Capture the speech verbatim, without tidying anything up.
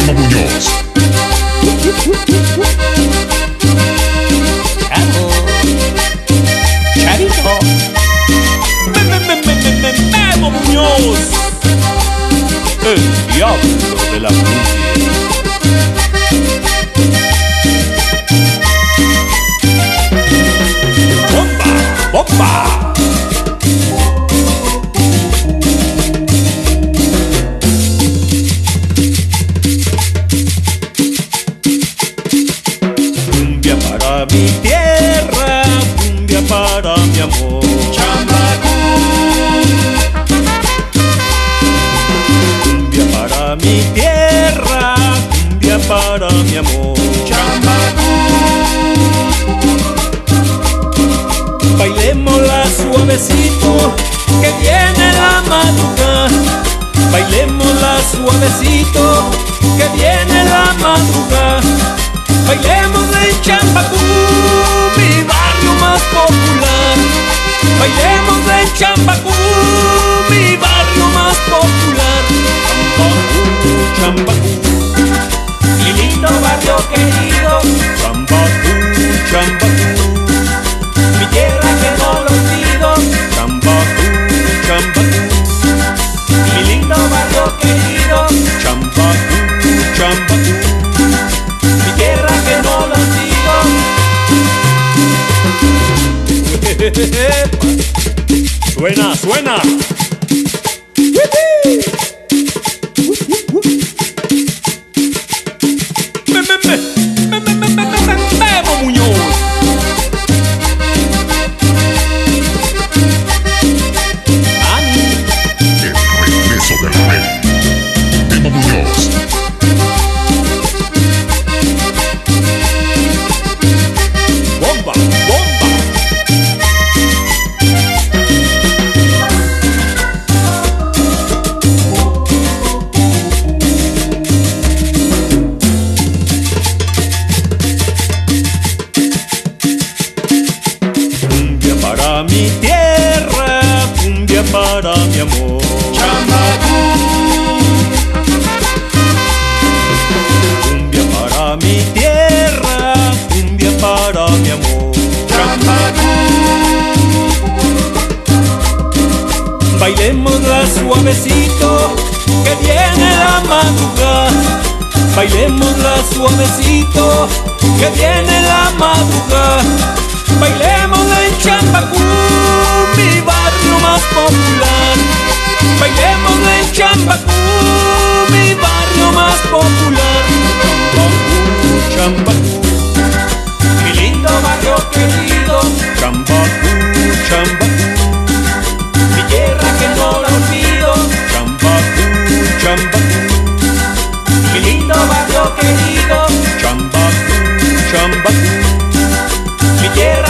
Memo Muñoz. Chavo, Chavito, Me- me- me- me- me- me- Memo Muñoz, el diablo de la cumbia. ¡Bomba! ¡Bomba! Cumbia para mi tierra, cumbia para mi amor. Chambacú. Cumbia para mi tierra, cumbia para mi amor. Chambacú. Bailémosla suavecito, que viene la madrugada. Bailémosla suavecito, que viene la madrugada. Bailemos en Chambacú, mi barrio más popular. Bailemos en Chambacú, mi barrio más popular. Chambacú, Chambacú, mi lindo barrio querido. Chambacú, Chambacú, mi tierra que no lo olvido. Chambacú, Chambacú, mi lindo barrio querido. Chambacú, Chambacú, mi tierra que no lo olvido. Suena, suena. Me, me, me, me, me, me, me, me, Memo Muñoz. El regreso del rey. Memo Muñoz. Bomba, bomba. Cumbia para mi tierra, cumbia para mi amor. Chambacú. Cumbia para mi tierra, cumbia para mi amor. Chambacú. Bailémosla suavecito, que viene la madrugada. Bailémosla suavecito, que viene la madrugada. Bailémosla en Chambacú, mi barrio más popular. Bailémosla en Chambacú, mi barrio más popular. Chambacú, Chambacú, mi lindo barrio querido. Chambacú, Chambacú, mi tierra que no la olvido. Chambacú, Chambacú, mi lindo barrio querido. Chambacú, Chambacú, mi tierra